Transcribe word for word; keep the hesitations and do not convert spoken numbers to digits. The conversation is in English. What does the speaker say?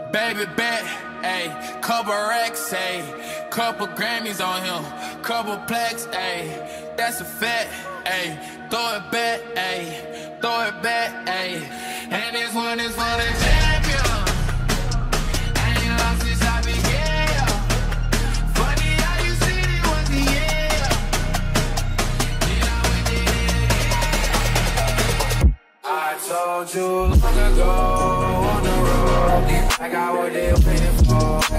Baby bet, ayy, couple racks, ayy, couple Grammys on him, couple plaques, ayy, that's a fact, ayy, throw it back, ayy, throw it back, ayy, and this one is for the champion. I ain't lost since I began. Funny how you said it was the end. Then I went it again. I told you long ago on the road, I got what they waiting for.